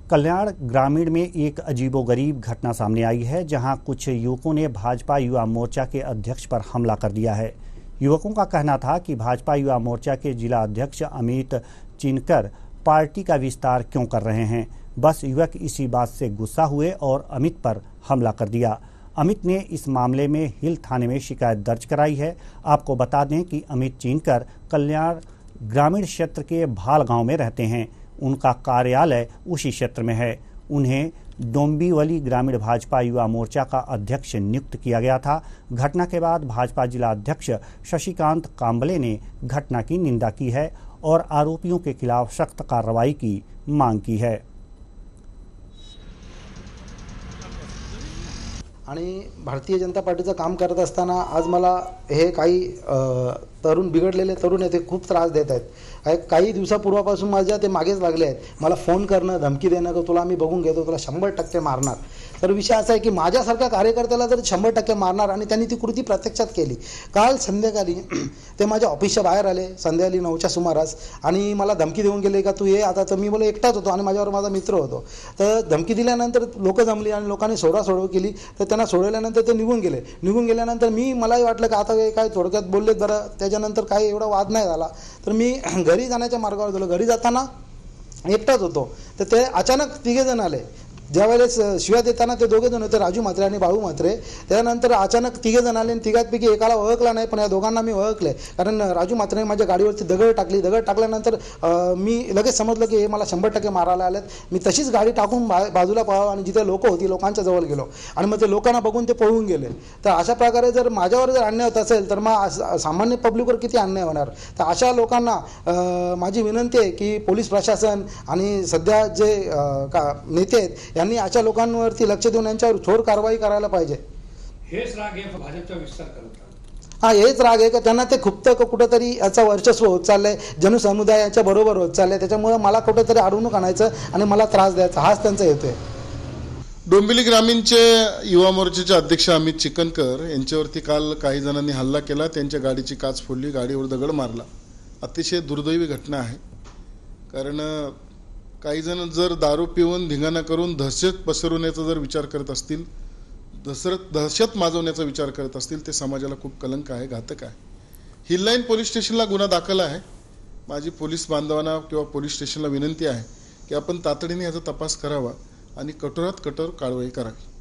कल्याण ग्रामीण में एक अजीबोगरीब घटना सामने आई है, जहां कुछ युवकों ने भाजपा युवा मोर्चा के अध्यक्ष पर हमला कर दिया है। युवकों का कहना था कि भाजपा युवा मोर्चा के जिला अध्यक्ष अमित चिनकर पार्टी का विस्तार क्यों कर रहे हैं। बस युवक इसी बात से गुस्सा हुए और अमित पर हमला कर दिया। अमित ने इस मामले में हिल थाने में शिकायत दर्ज कराई है। आपको बता दें कि अमित चिनकर कल्याण ग्रामीण क्षेत्र के भाल गांव में रहते हैं। उनका कार्यालय उसी क्षेत्र में है। उन्हें डोंबिवली ग्रामीण भाजपा युवा मोर्चा का अध्यक्ष नियुक्त किया गया था। घटना के बाद भाजपा जिला अध्यक्ष शशिकांत कांबले ने घटना की निंदा की है और आरोपियों के खिलाफ सख्त कार्रवाई की मांग की है। आणि भारतीय जनता पार्टीचं काम करत असताना आज मला हे काही तरुण बिघडलेले तरुण आहेत, ते खूप त्रास देत आहेत। काही दिवसापूर्वापासून माझ्या ते मागेच लागले आहेत। मला फोन करणं, धमकी देणं की तुला मी बघून घेतो, तुला 100% मारणार। तर विषय असा आहे की माझ्यासारख्या कार्यकर्त्याला जर 100% मारणार आणि त्यांनी ती कृती प्रत्यक्षात केली। काल संध्याकाळी ते माझ्या ऑफिसच्या बाहेर आले संध्याकाळी 9च्या सुमारास आणि मला धमकी देऊन गेले का तू ये आता। तर मी बोले एकटाच होतो आणि माझ्यावर माझा मित्र होतो। तर धमकी दिल्यानंतर लोक जमली आणि लोकांनी सोडवासोडव केली। तर त्यांना सोडवल्यानंतर ते निघून गेले। निघून गेल्यानंतर मलाही वाटलं की आता काय थोडक्यात बोललेत बरं, त्याच्यानंतर काही एवढा वाद नाही झाला। तर मी घरी जाण्याच्या मार्गावर गेलो। घरी जाताना एकटाच होतो। तर ते अचानक तिघे जण आले। ज्यावेळेस शिव्या देताना ते दोघे जण होते, राजू म्हात्रे आणि बाळू म्हात्रे। त्यानंतर अचानक तिघे जण आले आणि तिघांपैकी एकाला ओळखला नाही, पण या दोघांना मी ओळखले। कारण राजू म्हात्रेने माझ्या गाडीवरती दगड टाकली। दगड टाकल्यानंतर मी लगेच समजलं की हे मला 100% मारायला आलेत। मी तशीच गाडी टाकून बाजूला पळालो आणि जिथे लोक होती लोकांच्या जवळ गेलो आणि मग ते लोकांना बघून ते पळून गेले। तर अशा प्रकारे जर माझ्यावर जर अन्याय होत असेल तर मग सामान्य पब्लिकवर किती अन्याय होणार। तर अशा लोकांना माझी विनंती आहे की पोलीस प्रशासन आणि सध्या जे नेते आहेत यांनी अशा लोकांवरती लक्ष देऊन यांच्यावर थोर कारवाई करायला पाहिजे। हेच राग आहे भाजपचा विस्तार करतात। हेच राग आहे का त्यांना ते खुपतं कुठेतरी याचा वर्चस्व होत चाललंय, जन समुदाय यांच्या बरोबर होत चाललंय। त्याच्यामुळे मला कुठेतरी अडवणूक आणायचं आणि मला त्रास द्यायचा हाच त्यांचा हेतू आहे। डोंबिवली ग्रामीणचे युवा मोर्चाचे अध्यक्ष अमित चिकनकर यांच्यावरती काल काही जणांनी हल्ला केला। त्यांच्या गाडीची काच फोडली, गाडीवर दगड मारला। अतिशय दुर्दैवी घटना आहे। कारण काही जण जर दारू पिऊन धिंगाणा करून दहशत पसरवण्याचा जर विचार करत असतील, दहशत माजवण्याचा विचार करत असतील, ते समाजाला खूप कलंक आहे, घातक आहे। हिललाईन पोलीस स्टेशनला गुन्हा दाखल आहे। माझी पोलीस बांधवांना किंवा पोलीस स्टेशनला विनंती आहे की आपण तातडीने याचा तपास करावा आणि कठोरात कठोर कारवाई करावी।